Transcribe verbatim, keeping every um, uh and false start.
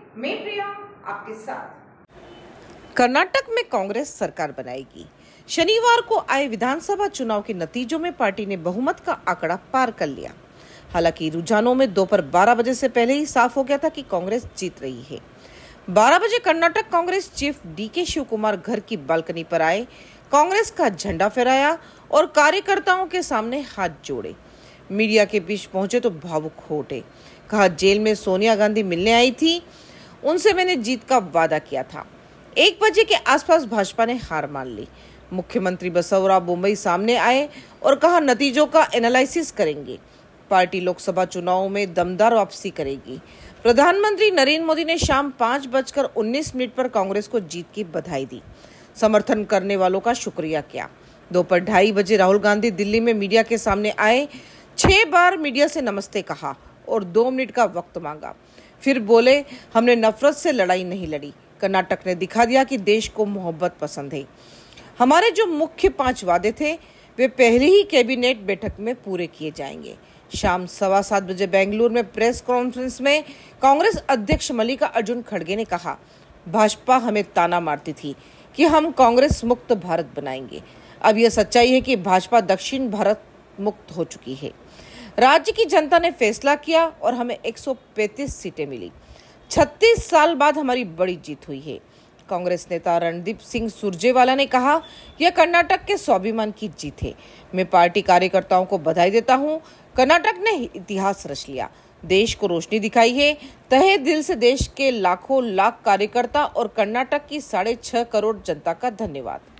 मैं प्रिया आपके साथ। कर्नाटक में कांग्रेस सरकार बनाएगी। शनिवार को आए विधानसभा चुनाव के नतीजों में पार्टी ने बहुमत का आंकड़ा पार कर लिया। हालांकि रुझानों में दोपहर बारह बजे से पहले ही साफ हो गया था कि कांग्रेस जीत रही है। बारह बजे कर्नाटक कांग्रेस चीफ डी के शिव कुमार घर की बालकनी पर आए, कांग्रेस का झंडा फहराया और कार्यकर्ताओं के सामने हाथ जोड़े। मीडिया के बीच पहुंचे तो भावुक हो उठे। कहा, जेल में सोनिया गांधी मिलने आई थी, उनसे मैंने जीत का वादा किया था। एक बजे के आसपास भाजपा ने हार मान ली। मुख्यमंत्री बसवराज बोम्मई सामने आए और कहा, नतीजों का एनालिसिस करेंगे। पार्टी लोकसभा चुनाव में दमदार वापसी करेगी। प्रधानमंत्री नरेंद्र मोदी ने शाम पाँच बजकर उन्नीस मिनट पर कांग्रेस को जीत की बधाई दी, समर्थन करने वालों का शुक्रिया किया। दोपहर ढाई बजे राहुल गांधी दिल्ली में मीडिया के सामने आए, छह बार मीडिया से नमस्ते कहा और दो मिनट का वक्त मांगा। फिर बोले, हमने नफरत से लड़ाई नहीं लड़ी। कर्नाटक ने दिखा दिया कि देश को मोहब्बत पसंद है। हमारे जो मुख्य पांच वादे थे वे पहले ही कैबिनेट बैठक में पूरे किए जाएंगे। शाम सवा सात बजे बेंगलुरु में प्रेस कॉन्फ्रेंस में कांग्रेस अध्यक्ष मल्लिका अर्जुन खड़गे ने कहा, भाजपा हमें ताना मारती थी कि हम कांग्रेस मुक्त भारत बनाएंगे। अब यह सच्चाई है कि भाजपा दक्षिण भारत मुक्त हो चुकी है। राज्य की जनता ने फैसला किया और हमें एक सौ पैंतीस सीटें मिली। छत्तीस साल बाद हमारी बड़ी जीत हुई है। कांग्रेस नेता रणदीप सिंह सुरजेवाला ने कहा, यह कर्नाटक के स्वाभिमान की जीत है। मैं पार्टी कार्यकर्ताओं को बधाई देता हूं। कर्नाटक ने इतिहास रच लिया, देश को रोशनी दिखाई है। तहे दिल से देश के लाखों लाख कार्यकर्ता और कर्नाटक की साढ़े छह करोड़ जनता का धन्यवाद।